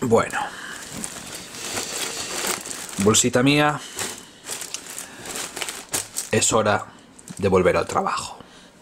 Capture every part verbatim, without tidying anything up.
Bueno, bolsita mía, es hora de volver al trabajo.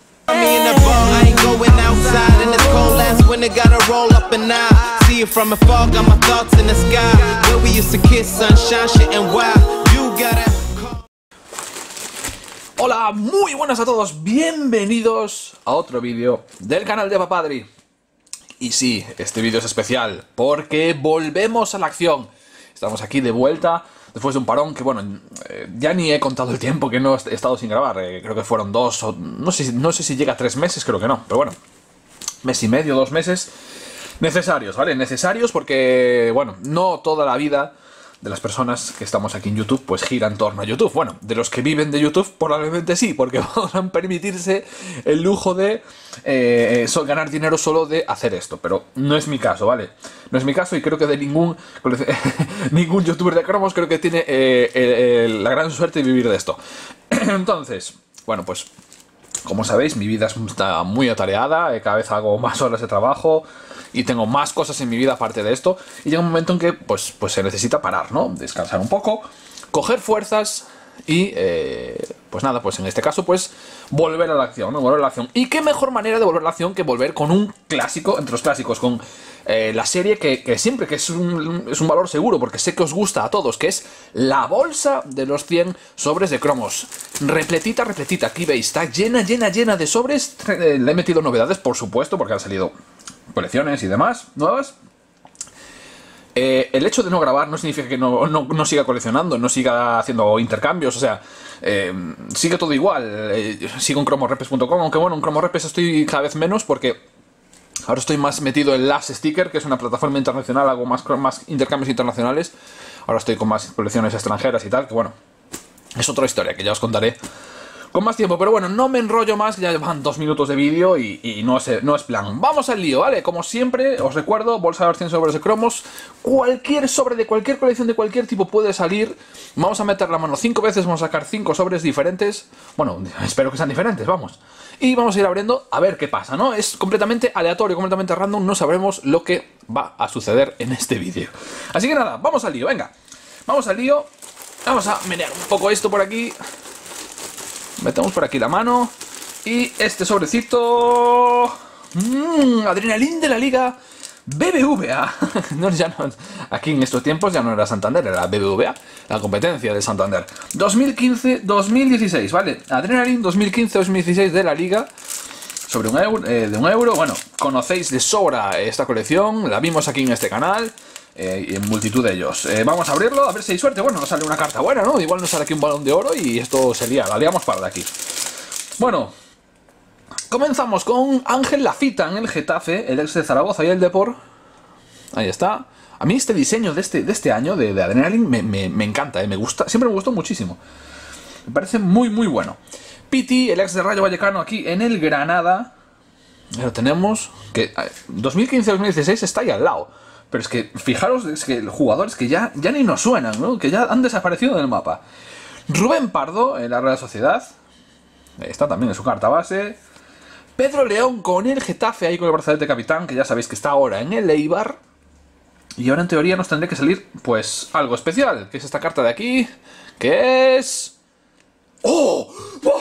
Hola, muy buenas a todos, bienvenidos a otro vídeo del canal de Papadri. Y sí, este vídeo es especial porque volvemos a la acción. Estamos aquí de vuelta después de un parón que, bueno, eh, ya ni he contado el tiempo que no he estado sin grabar. Eh, creo que fueron dos o no sé, no sé si llega a tres meses, creo que no, pero bueno, mes y medio, dos meses necesarios, ¿vale? Necesarios porque, bueno, no toda la vida de las personas que estamos aquí en YouTube pues gira en torno a YouTube. Bueno, de los que viven de YouTube probablemente sí, porque podrán permitirse el lujo de eh, ganar dinero solo de hacer esto, pero no es mi caso, ¿vale? No es mi caso y creo que de ningún ningún youtuber de cromos creo que tiene eh, eh, la gran suerte de vivir de esto. Entonces, bueno, pues como sabéis, mi vida está muy atareada, cada vez hago más horas de trabajo y tengo más cosas en mi vida aparte de esto, y llega un momento en que pues, pues se necesita parar, ¿no? Descansar un poco, coger fuerzas y, eh, pues nada, pues en este caso, pues volver a la acción, ¿no? Volver a la acción. Y qué mejor manera de volver a la acción que volver con un clásico, entre los clásicos, con eh, la serie que, que siempre que es un, es un valor seguro, porque sé que os gusta a todos, que es la bolsa de los cien sobres de cromos. Repletita, repletita, aquí veis, está llena, llena, llena de sobres. Le he metido novedades, por supuesto, porque han salido colecciones y demás nuevas. Eh, el hecho de no grabar no significa que no, no, no siga coleccionando, no siga haciendo intercambios, o sea, eh, sigue todo igual. Eh, sigo en cromorepes punto com, aunque bueno, en cromorepes estoy cada vez menos porque ahora estoy más metido en Last Sticker, que es una plataforma internacional, hago más, más intercambios internacionales. Ahora estoy con más colecciones extranjeras y tal, que bueno, es otra historia que ya os contaré con más tiempo, pero bueno, no me enrollo más, ya van dos minutos de vídeo y, y no, es, no es plan. Vamos al lío, ¿vale? Como siempre, os recuerdo, bolsa de los cien sobres de cromos. Cualquier sobre de cualquier colección de cualquier tipo puede salir. Vamos a meter la mano cinco veces, vamos a sacar cinco sobres diferentes. Bueno, espero que sean diferentes, vamos. Y vamos a ir abriendo a ver qué pasa, ¿no? Es completamente aleatorio, completamente random, no sabremos lo que va a suceder en este vídeo. Así que nada, vamos al lío, venga. Vamos al lío, vamos a menear un poco esto por aquí. Metemos por aquí la mano. Y este sobrecito... Mmm, Adrenalin de la Liga B B V A. No, ya no, aquí en estos tiempos ya no era Santander, era B B V A, la competencia de Santander. dos mil quince dos mil dieciséis, ¿vale? Adrenalin dos mil quince dos mil dieciséis de la Liga. Sobre un euro, eh, de un euro. Bueno, conocéis de sobra esta colección, la vimos aquí en este canal. Eh, y en multitud de ellos. Eh, vamos a abrirlo, a ver si hay suerte. Bueno, nos sale una carta buena, ¿no? Igual nos sale aquí un balón de oro y esto se lía, la liamos para de aquí. Bueno, comenzamos con Ángel Lafita en el Getafe, el ex de Zaragoza y el Depor. Ahí está. A mí este diseño de este, de este año, de, de Adrenalin, me, me, me encanta, eh, me gusta, siempre me gustó muchísimo. Me parece muy, muy bueno. Piti, el ex de Rayo Vallecano, aquí en el Granada. Lo tenemos, que dos mil quince dos mil dieciséis está ahí al lado. Pero es que, fijaros, es que jugadores que ya, ya ni nos suenan, ¿no? Que ya han desaparecido del mapa. Rubén Pardo, en la Real Sociedad. Ahí está también en su carta base. Pedro León con el Getafe, ahí con el brazalete capitán, que ya sabéis que está ahora en el Eibar. Y ahora en teoría nos tendría que salir, pues, algo especial, que es esta carta de aquí, que es... ¡Oh! ¡Oh!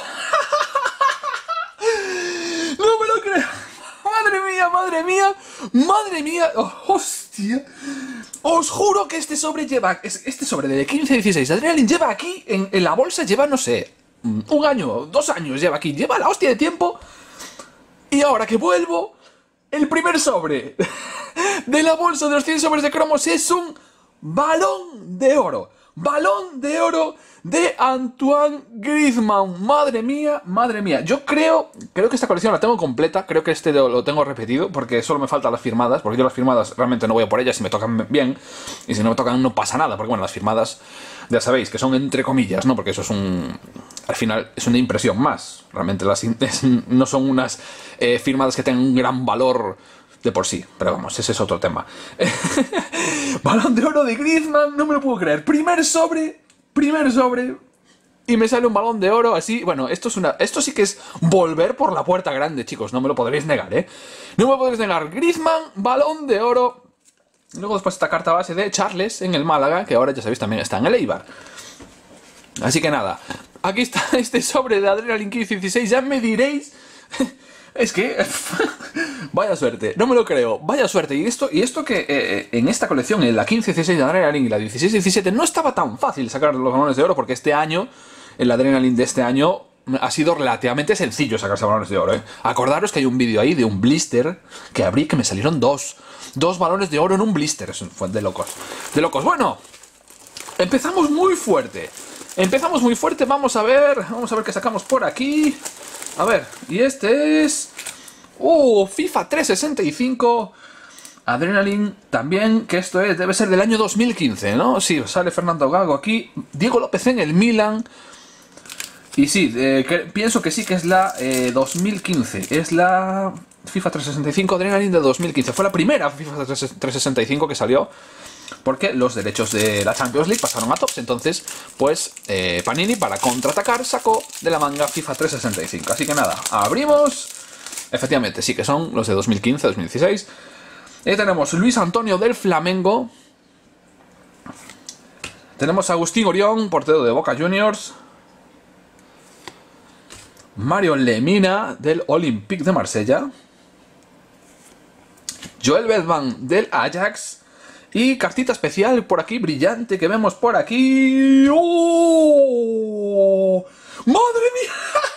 ¡No me lo creo! ¡Madre mía, madre mía! ¡Madre mía! Oh, ¡hostia! Os juro que este sobre lleva... Este sobre de quince dieciséis Adrenalin lleva aquí, en, en la bolsa lleva, no sé, un año, dos años lleva aquí. Lleva la hostia de tiempo. Y ahora que vuelvo, el primer sobre de la bolsa de los cien sobres de cromos es un balón de oro. Balón de oro de Antoine Griezmann. Madre mía, madre mía. Yo creo, creo que esta colección la tengo completa. Creo que este lo tengo repetido porque solo me faltan las firmadas. Porque yo las firmadas realmente no voy a por ellas si me tocan bien. Y si no me tocan no pasa nada. Porque bueno, las firmadas ya sabéis que son entre comillas, ¿no? Porque eso es un... Al final es una impresión más. Realmente las no son unas eh, firmadas que tengan un gran valor de por sí, pero vamos, ese es otro tema. Balón de oro de Griezmann, no me lo puedo creer. Primer sobre, primer sobre, y me sale un balón de oro así. Bueno, esto es una, esto sí que es volver por la puerta grande, chicos, no me lo podréis negar, ¿eh? No me lo podréis negar. Griezmann, balón de oro Y luego después esta carta base de Charles en el Málaga, que ahora ya sabéis también está en el Eibar. Así que nada, aquí está este sobre de Adrenaline quince dieciséis, ya me diréis... Es que... vaya suerte, no me lo creo, vaya suerte. Y esto, y esto que eh, en esta colección, en la quince dieciséis de Adrenaline y la dieciséis diecisiete, no estaba tan fácil sacar los balones de oro, porque este año, el Adrenaline de este año, ha sido relativamente sencillo sacarse balones de oro, ¿eh? Acordaros que hay un vídeo ahí de un blister que abrí, que me salieron dos. Dos balones de oro en un blister, eso fue de locos. De locos, bueno, empezamos muy fuerte. Empezamos muy fuerte, vamos a ver, vamos a ver qué sacamos por aquí. A ver, y este es... ¡Uh! FIFA trescientos sesenta y cinco. Adrenaline también, que esto es, debe ser del año dos mil quince, ¿no? Sí, sale Fernando Gago aquí. Diego López en el Milan. Y sí, eh, que, pienso que sí que es la eh, dos mil quince. Es la FIFA trescientos sesenta y cinco Adrenaline de dos mil quince. Fue la primera FIFA trescientos sesenta y cinco que salió, porque los derechos de la Champions League pasaron a Topps. Entonces, pues, eh, Panini, para contraatacar, sacó de la manga FIFA trescientos sesenta y cinco. Así que nada, abrimos. Efectivamente, sí que son los de dos mil quince dos mil dieciséis. Y tenemos Luis Antonio del Flamengo. Tenemos a Agustín Orión, portero de Boca Juniors. Mario Lemina del Olympique de Marsella. Joel Bedman del Ajax. Y cartita especial por aquí, brillante, que vemos por aquí. ¡Oh! ¡Madre mía!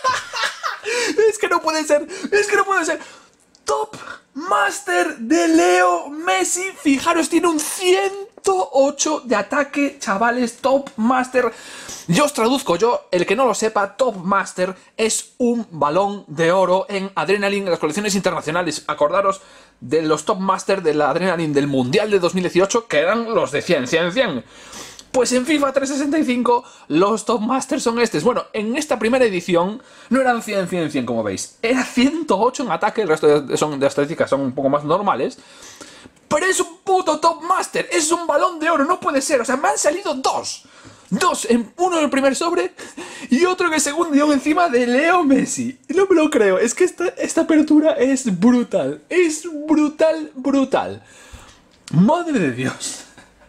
Es que no puede ser, es que no puede ser. Top Master de Leo Messi. Fijaros, tiene un ciento ocho de ataque, chavales. Top Master. Yo os traduzco, yo, el que no lo sepa, Top Master es un balón de oro en Adrenaline en las colecciones internacionales. Acordaros de los Top Master de la Adrenaline del Mundial de dos mil dieciocho, que eran los de cien, cien, cien. Pues en FIFA trescientos sesenta y cinco los Top Masters son estos. Bueno, en esta primera edición no eran cien, cien, cien como veis. Era ciento ocho en ataque, el resto de, son, de estadísticas son un poco más normales. Pero es un puto Top Master, es un balón de oro, no puede ser. O sea, me han salido dos. Dos, en, uno en el primer sobre y otro en el segundo, y aún encima de Leo Messi. No me lo creo, es que esta, esta apertura es brutal. Es brutal, brutal. Madre de Dios.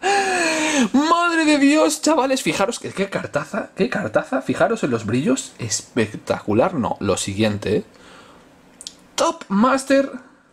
Madre de Dios, chavales, fijaros que qué cartaza, qué cartaza, fijaros en los brillos, espectacular. No, lo siguiente, ¿eh? Top Master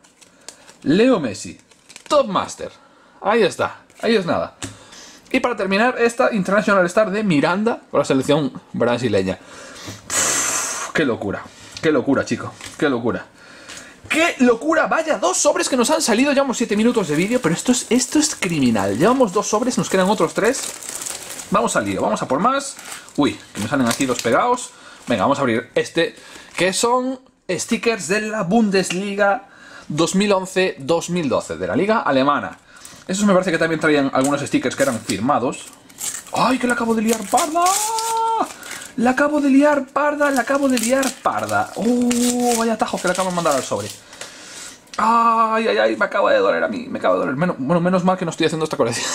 Leo Messi, Top Master, ahí está, ahí es nada. Y para terminar, esta International Star de Miranda con la selección brasileña. Uf, qué locura, qué locura, chico, qué locura. ¡Qué locura! Vaya, dos sobres que nos han salido. Llevamos siete minutos de vídeo, pero esto es, esto es criminal. Llevamos dos sobres, nos quedan otros tres. Vamos al lío, vamos a por más. Uy, que me salen aquí dos pegados. Venga, vamos a abrir este, que son stickers de la Bundesliga dos mil once dos mil doce, de la liga alemana. Esos me parece que también traían algunos stickers que eran firmados. ¡Ay, que la acabo de liar parda! La acabo de liar parda, la acabo de liar parda. ¡Oh, vaya atajo que le acabo de mandar al sobre! ¡Ay, ay, ay! Me acaba de doler a mí, me acaba de doler. Menos, bueno, menos mal que no estoy haciendo esta colección.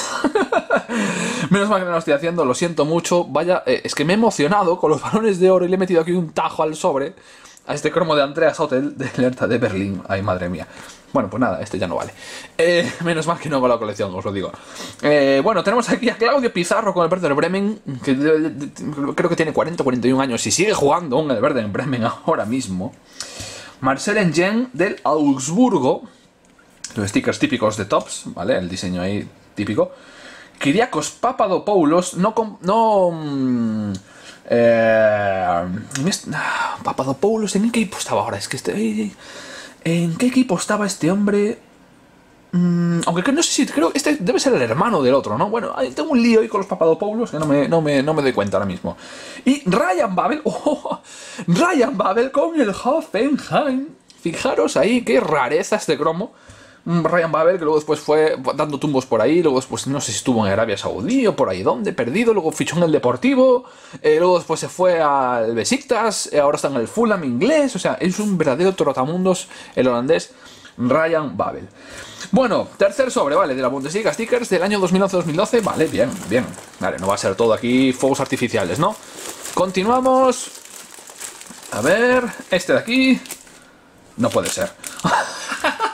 Menos mal que no lo estoy haciendo, lo siento mucho. Vaya, eh, es que me he emocionado con los balones de oro y le he metido aquí un tajo al sobre. A este cromo de Andreas Hotel de Alerta de Berlín. Ay, madre mía. Bueno, pues nada, este ya no vale. Eh, menos mal que no hago la colección, os lo digo. Eh, bueno, tenemos aquí a Claudio Pizarro con el Werder Bremen, que de, de, de, creo que tiene cuarenta o cuarenta y un años y sigue jugando en el Werder Bremen ahora mismo. Marcel Engen del Augsburgo. Los stickers típicos de Topps, ¿vale? El diseño ahí típico. Kyriakos Papadopoulos, no... no eh, Papadopoulos, ¿en qué equipo estaba ahora? Es que este... ¿En qué equipo estaba este hombre? Mm, aunque no sé si... Creo que este debe ser el hermano del otro, ¿no? Bueno, tengo un lío ahí con los Papadopoulos que no me, no me, no me doy cuenta ahora mismo. Y Ryan Babel... Oh, Ryan Babel con el Hoffenheim. Fijaros ahí, qué rareza este cromo. Ryan Babel, que luego después fue dando tumbos por ahí, luego después no sé si estuvo en Arabia Saudí o por ahí donde, perdido, luego fichó en el Deportivo, eh, luego después se fue al Besiktas, eh, ahora está en el Fulham inglés, o sea, es un verdadero trotamundos el holandés Ryan Babel. Bueno, tercer sobre, vale, de la Bundesliga, stickers del año dos mil once dos mil doce, vale, bien, bien, vale, no va a ser todo aquí fuegos artificiales, ¿no? Continuamos, a ver, este de aquí, no puede ser.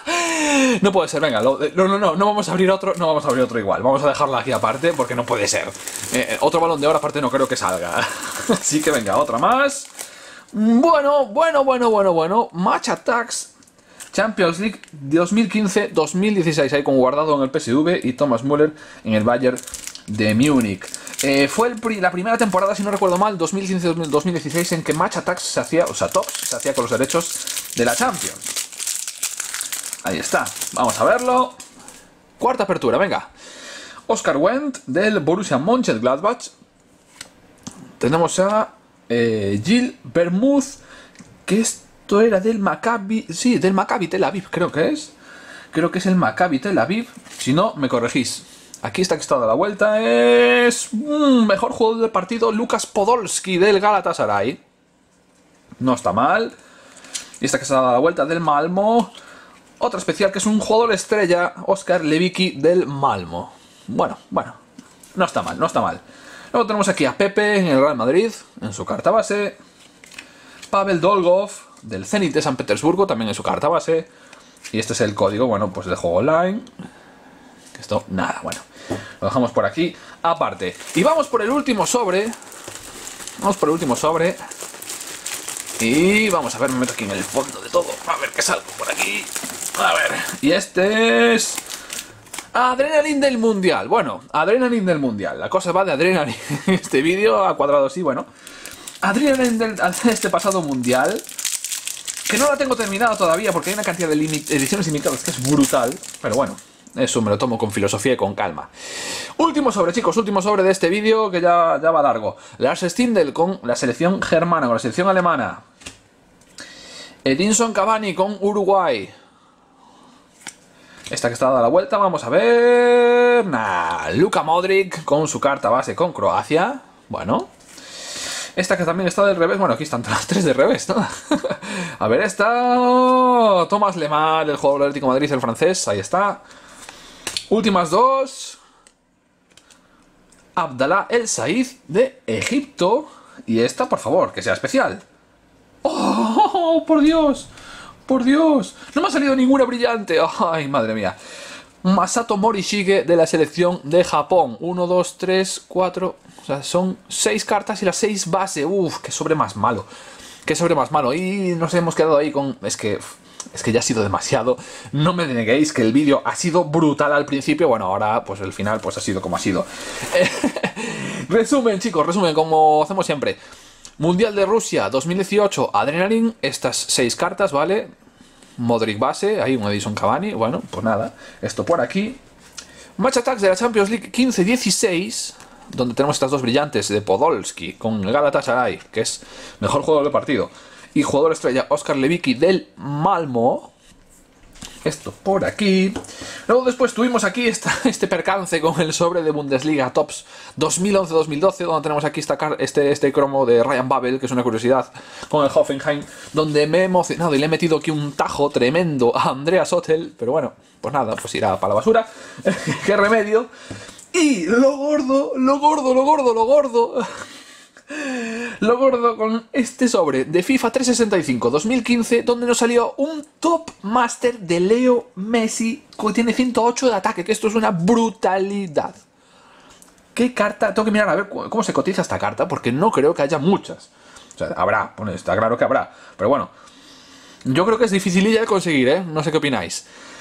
No puede ser, venga, lo, no, no, no, no vamos a abrir otro, no vamos a abrir otro igual. Vamos a dejarlo aquí aparte porque no puede ser. Eh, otro balón de oro aparte no creo que salga. Así que venga, otra más. Bueno, bueno, bueno, bueno, bueno. Match Attacks Champions League dos mil quince dos mil dieciséis. Ahí con Guardado en el P S V y Thomas Müller en el Bayern de Múnich. Eh, fue el, la primera temporada, si no recuerdo mal, dos mil quince dos mil dieciséis, en que Match Attacks se hacía, o sea, Tops se hacía con los derechos de la Champions. Ahí está, vamos a verlo. Cuarta apertura, venga. Oscar Wendt del Borussia Mönchengladbach. Tenemos a eh, Gil Vermouth, que esto era del Maccabi, sí, del Maccabi Tel Aviv, creo que es. Creo que es el Maccabi Tel Aviv. Si no, me corregís. Aquí está que está dando la vuelta. Es mmm, mejor jugador del partido, Lukas Podolski del Galatasaray. No está mal. Y esta que está dando la vuelta del Malmo. Otra especial que es un jugador estrella, Oscar Lewicki del Malmo. Bueno, bueno, no está mal, no está mal. Luego tenemos aquí a Pepe en el Real Madrid, en su carta base. Pavel Dolgov del Zenit de San Petersburgo, también en su carta base. Y este es el código, bueno, pues de juego online. Esto, nada, bueno. Lo dejamos por aquí, aparte. Y vamos por el último sobre. Vamos por el último sobre. Y vamos a ver, me meto aquí en el fondo de todo. A ver qué salgo por aquí. A ver, y este es... Adrenalin del Mundial. Bueno, Adrenalin del Mundial. La cosa va de Adrenalin. Este vídeo a cuadrado, sí, bueno. Adrenalin del este pasado Mundial. Que no la tengo terminada todavía porque hay una cantidad de ediciones limitadas que es brutal. Pero bueno, eso me lo tomo con filosofía y con calma. Último sobre, chicos, último sobre de este vídeo que ya, ya va largo. Lars Stindl con la selección germana, con la selección alemana. Edinson Cavani con Uruguay. Esta que está dada la vuelta, vamos a ver... Nah, Luka Modric con su carta base con Croacia. Bueno. Esta que también está del revés. Bueno, aquí están las tres de revés, ¿no? A ver, esta... Thomas Lemar, el jugador del Atlético de Madrid, el francés. Ahí está. Últimas dos. Abdallah El Said de Egipto. Y esta, por favor, que sea especial. ¡Oh, por Dios! ¡Por Dios! No me ha salido ninguna brillante. ¡Ay, madre mía! Masato Morishige de la selección de Japón. Uno, dos, tres, cuatro... O sea, son seis cartas y las seis base. Uf, qué sobre más malo. Qué sobre más malo. Y nos hemos quedado ahí con... Es que... Es que ya ha sido demasiado. No me neguéis que el vídeo ha sido brutal al principio. Bueno, ahora pues el final pues ha sido como ha sido. Resumen, chicos, resumen, como hacemos siempre. Mundial de Rusia dos mil dieciocho, Adrenalin, estas seis cartas, ¿vale? Modric base, ahí un Edinson Cavani, bueno, pues nada, esto por aquí. Match Attacks de la Champions League quince dieciséis, donde tenemos estas dos brillantes de Podolski con el Galatasaray, que es mejor jugador del partido, y jugador estrella Oscar Lewicki del Malmo. Esto por aquí. Luego después tuvimos aquí esta, este percance con el sobre de Bundesliga Tops dos mil once dos mil doce, donde tenemos aquí esta, este, este cromo de Ryan Babel, que es una curiosidad, con el Hoffenheim, donde me he emocionado y le he metido aquí un tajo tremendo a Andreas Othel, pero bueno, pues nada, pues irá para la basura. ¡Qué remedio! Y lo gordo, lo gordo, lo gordo, lo gordo... Lo gordo con este sobre de FIFA trescientos sesenta y cinco dos mil quince, donde nos salió un Top Master de Leo Messi, que tiene ciento ocho de ataque, que esto es una brutalidad. ¿Qué carta? Tengo que mirar a ver cómo se cotiza esta carta, porque no creo que haya muchas. O sea, habrá, bueno, está claro que habrá, pero bueno, yo creo que es dificililla de conseguir, ¿eh? No sé qué opináis.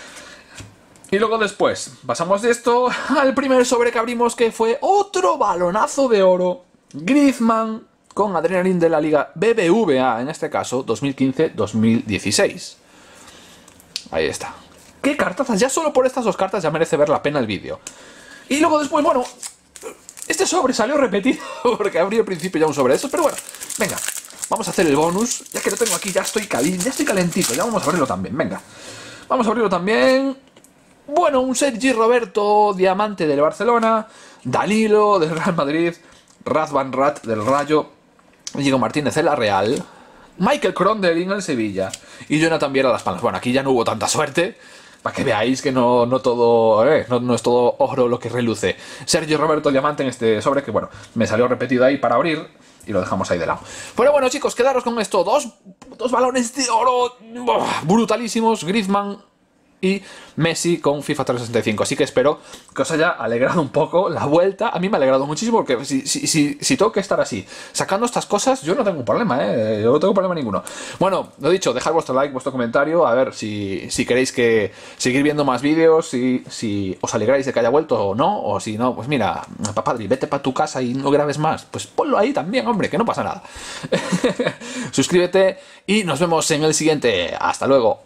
Y luego después, pasamos de esto al primer sobre que abrimos, que fue otro balonazo de oro. Griezmann con Adrenalin de la Liga B B V A, en este caso dos mil quince dos mil dieciséis. Ahí está. ¿Qué cartazas? Ya solo por estas dos cartas ya merece ver la pena el vídeo. Y luego después, bueno, este sobre salió repetido porque abrí al principio ya un sobre de esos, pero bueno, venga, vamos a hacer el bonus. Ya que lo tengo aquí, ya estoy caliente, ya estoy calentito, ya vamos a abrirlo también, venga. Vamos a abrirlo también. Bueno, un Sergi Roberto, diamante del Barcelona, Danilo del Real Madrid, Razvan Rat del Rayo, Diego Martínez de la Real, Michael Crondeling en Sevilla y Jonathan Viera Las Palmas. Bueno, aquí ya no hubo tanta suerte, para que veáis que no, no todo eh, no, no es todo oro lo que reluce. Sergio Roberto diamante en este sobre, que bueno, me salió repetido ahí para abrir y lo dejamos ahí de lado. Pero bueno, chicos, quedaros con esto. Dos, dos balones de oro brutalísimos. Griezmann y Messi con FIFA trescientos sesenta y cinco. Así que espero que os haya alegrado un poco la vuelta. A mí me ha alegrado muchísimo porque si, si, si, si tengo que estar así, sacando estas cosas, yo no tengo un problema, ¿eh? Yo no tengo problema ninguno. Bueno, lo dicho, dejad vuestro like, vuestro comentario, a ver si, si queréis que seguir viendo más vídeos, si, si os alegráis de que haya vuelto o no, o si no, pues mira, papadri, vete para tu casa y no grabes más. Pues ponlo ahí también, hombre, que no pasa nada. Suscríbete y nos vemos en el siguiente. Hasta luego.